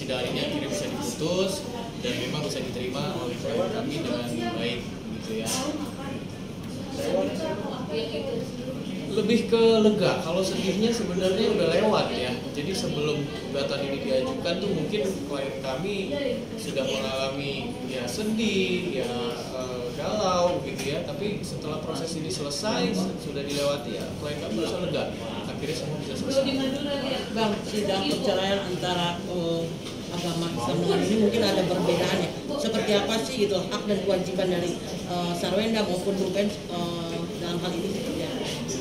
persidangan ini akhirnya bisa diputus dan memang bisa diterima oleh klien kami dengan baik gitu ya. Lebih ke lega, kalau sedihnya sebenarnya udah lewat ya. Jadi sebelum gugatan ini diajukan tuh mungkin klien kami sudah mengalami ya sedih, ya galau gitu ya. Tapi setelah proses ini selesai, sudah dilewati ya, klien kami bisa lega. Akhirnya semua bisa selesai. Bang, sidang perceraian antara agama Islam dengan ini mungkin ada perbedaannya. Seperti apa sih gitu hak dan kewajiban dari Sarwenda maupun Ruben dalam hal ini seperti apa?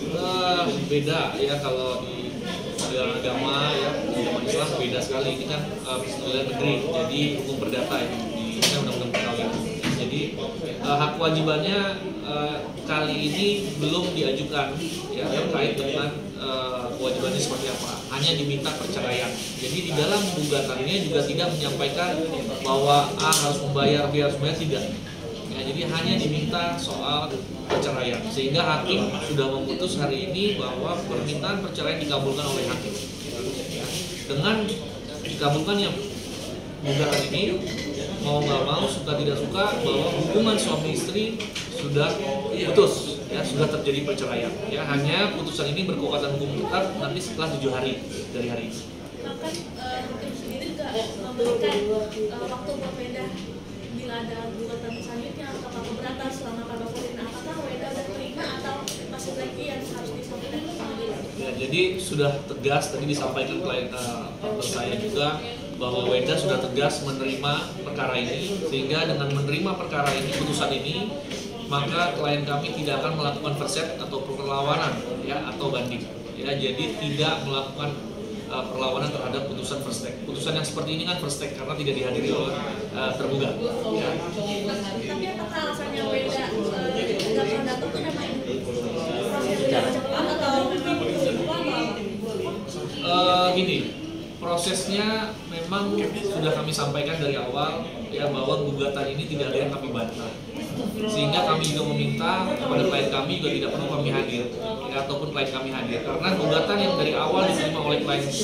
Beda ya kalau di agama ya, agama Islam beda sekali. Ini kan pengadilan negeri, jadi hukum perdata ya, di undang-undang perkawinan. Jadi hak kewajibannya kali ini belum diajukan ya, terkait dengan kewajibannya seperti apa. Hanya diminta perceraian. Jadi di dalam gugatannya juga tidak menyampaikan bahwa A harus membayar, B harus membayar, tidak. Ya, jadi hanya diminta soal perceraian, sehingga hakim sudah memutus hari ini bahwa permintaan perceraian dikabulkan oleh hakim. Ya, dengan dikabulkannya gugatan ini, mau nggak mau, suka tidak suka, bahwa hubungan suami istri sudah putus, ya, sudah terjadi perceraian. Ya, hanya putusan ini berkekuatan hukum tetap nanti setelah 7 hari dari hari ini. Bahkan hakim sendiri juga memberikan waktu berbeda bila ada gugatan selanjutnya atau keberatan selama kabarin. Apakah Wenda sudah terima atau masih lagi yang harus disampaikan ke pengadilan? Ya, jadi sudah tegas tadi disampaikan klien partner saya juga bahwa Wenda sudah tegas menerima perkara ini, sehingga dengan menerima perkara ini, putusan ini, maka klien kami tidak akan melakukan verset atau perlawanan ya, atau banding ya, jadi tidak melakukan perlawanan terhadap putusan first take. Putusan yang seperti ini kan first take karena tidak dihadiri oleh tergugat ya. Tapi apakah alasannya Wenda tidak pernah datang itu memang proses cepat atau gini, prosesnya memang sudah kami sampaikan dari awal ya, bahwa gugatan ini tidak ada yang kami bantah, sehingga kami juga meminta kepada klien kami juga tidak perlu kami hadir ya, ataupun klien kami hadir, karena gugatan yang dari awal diterima oleh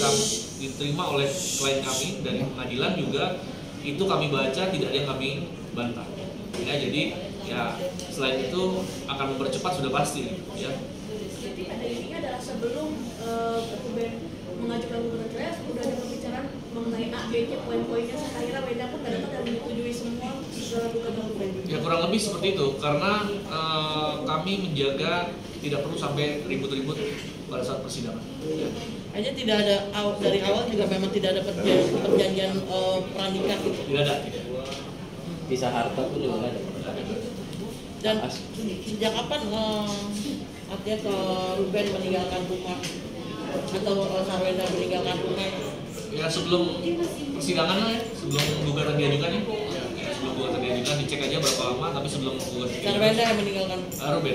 klien kami dari pengadilan juga itu kami baca tidak ada yang kami bantah ya. Jadi ya selain itu akan mempercepat sudah pasti ya. Jadi pada intinya adalah sebelum Ruben mengajukan gugatan cerai sudah ada pembicaraan mengenai A, B, C, poin-poinnya, akhirnya Wenda pun datang dan menyetujui semua gugatan Ruben. Ya kurang lebih seperti itu, karena kami menjaga tidak perlu sampai ribut-ribut pada saat persidangan. Ya. Hanya tidak ada dari awal juga memang tidak ada perjanjian pernikah gitu. Tidak ada. Bisa harta pun juga nggak ada. Dan sejak kapan artinya ke Ruben meninggalkan rumah atau Sarwenda meninggalkan rumah? Ya sebelum persidangan lah ya, sebelum gugatan diajukan ya. Ya, sebelum gugatan diajukan dicek aja berapa lama, tapi sebelum gugatan Sarwenda yang meninggalkan Ruben.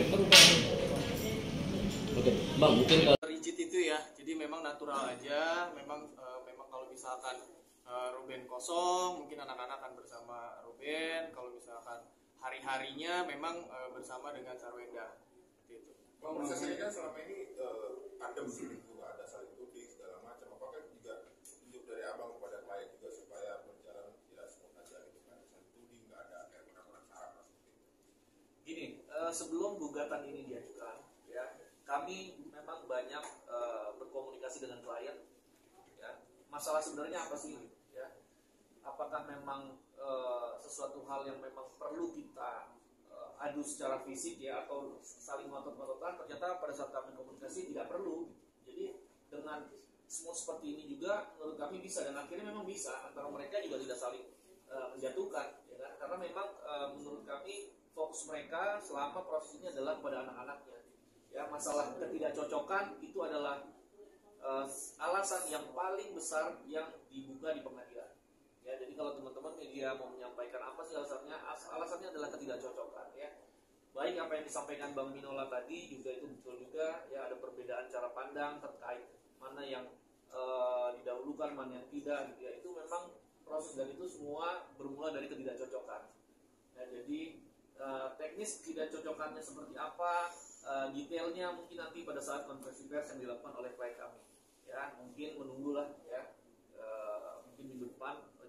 Oke, Bang, mungkin Rigid itu ya, jadi memang natural aja. Memang kalau misalkan Ruben kosong, mungkin anak-anak akan bersama Ruben. Kalau misalkan hari-harinya memang bersama dengan Sarwenda gitu. Proses ini kan selama ini adem gitu, nggak ada saling tuding segala macam. Apakah juga tunjuk dari abang kepada klien juga supaya berjalan tidak smooth aja gitu, nggak ada saling tuding, nggak ada kayak kurang-kurang syarat seperti itu. Gini, sebelum gugatan ini diajukan, ya kami memang banyak berkomunikasi dengan klien. Ya, masalah sebenarnya apa sih? Ya, apakah memang sesuatu hal yang memang perlu kita adu secara fisik ya, atau saling ngotot-ngototan? Ternyata pada saat kami komunikasi tidak perlu. Jadi dengan semua seperti ini juga menurut kami bisa, dan akhirnya memang bisa, antara mereka juga tidak saling menjatuhkan ya kan? Karena memang menurut kami fokus mereka selama proses ini adalah pada anak-anaknya ya. Masalah ketidakcocokan itu adalah alasan yang paling besar yang dibuka di pengadilan ya. Jadi kalau teman-teman media mau menyampaikan apa sih alasannya, alasannya adalah ketidakcocokan ya. Baik apa yang disampaikan Bang Minola tadi juga itu betul juga ya, ada perbedaan cara pandang terkait mana yang didahulukan, mana yang tidak gitu ya. Itu memang proses, dan itu semua bermula dari ketidakcocokan ya. Jadi teknis ketidakcocokannya seperti apa, detailnya mungkin nanti pada saat konferensi pers yang dilakukan oleh klien kami ya. Mungkin menunggulah ya, mungkin minggu depan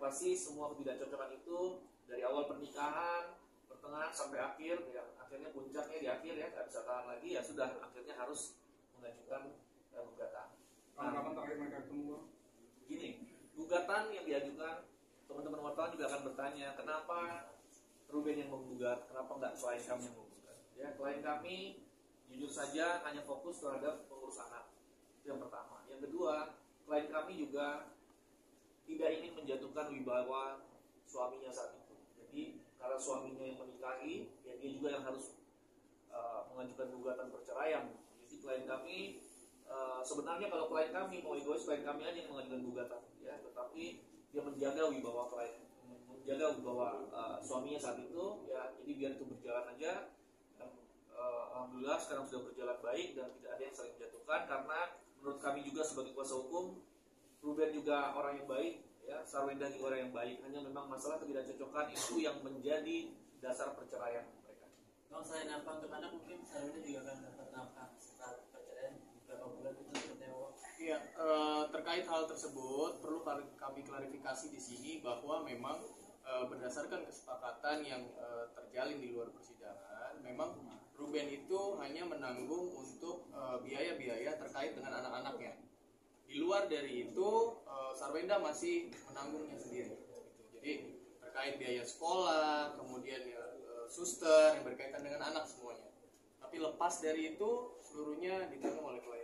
pasti semua ketidakcocokan itu dari awal pernikahan, pertengahan sampai akhir, ya akhirnya puncaknya di akhir ya, nggak bisa tahan lagi ya sudah, akhirnya harus mengajukan gugatan. Kapan terakhir mereka ketemu? Gini, gugatan yang diajukan, teman-teman wartawan juga akan bertanya, kenapa Ruben yang menggugat, kenapa nggak klien kami yang menggugat? Ya, klien kami jujur saja hanya fokus terhadap pengurus anak. Itu yang pertama. Yang kedua, klien kami juga tidak ingin menjatuhkan wibawa suaminya saat itu. Jadi karena suaminya yang menikahi, ya dia juga yang harus mengajukan gugatan perceraian. Jadi klien kami sebenarnya kalau klien kami mau egois, klien kami aja yang mengajukan gugatan, ya. Tetapi dia menjaga wibawa klien, menjaga wibawa suaminya saat itu, ya. Jadi biar itu berjalan aja. Dan, alhamdulillah sekarang sudah berjalan baik dan tidak ada yang saling menjatuhkan, karena menurut kami juga sebagai kuasa hukum, Ruben juga orang yang baik, ya, Sarwenda juga orang yang baik. Hanya memang masalah ketidakcocokan itu yang menjadi dasar perceraian mereka. Kalau selain nafkah untuk anak, mungkin Sarwenda juga akan dapat nafkah setelah perceraian beberapa bulan itu seperti apa? Iya, terkait hal tersebut perlu kami klarifikasi di sini bahwa memang berdasarkan kesepakatan yang terjalin di luar persidangan, memang Ruben itu hanya menanggung untuk biaya-biaya terkait dengan anak-anaknya. Di luar dari itu, Sarwenda masih menanggungnya sendiri. Jadi terkait biaya sekolah, kemudian suster yang berkaitan dengan anak semuanya. Tapi lepas dari itu, seluruhnya ditanggung oleh klien.